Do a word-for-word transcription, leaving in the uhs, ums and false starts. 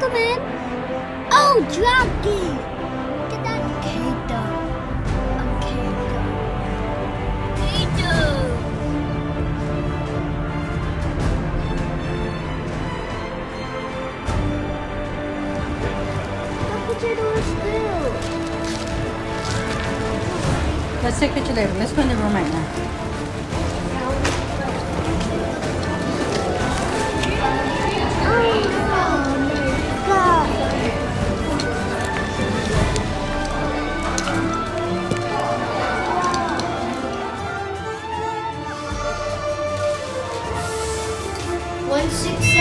come in. Oh, Jackie! Look at that Kato. A Kato. Kato! Look at your door still. Let's take a picture later. Let's go in the room right now. One six.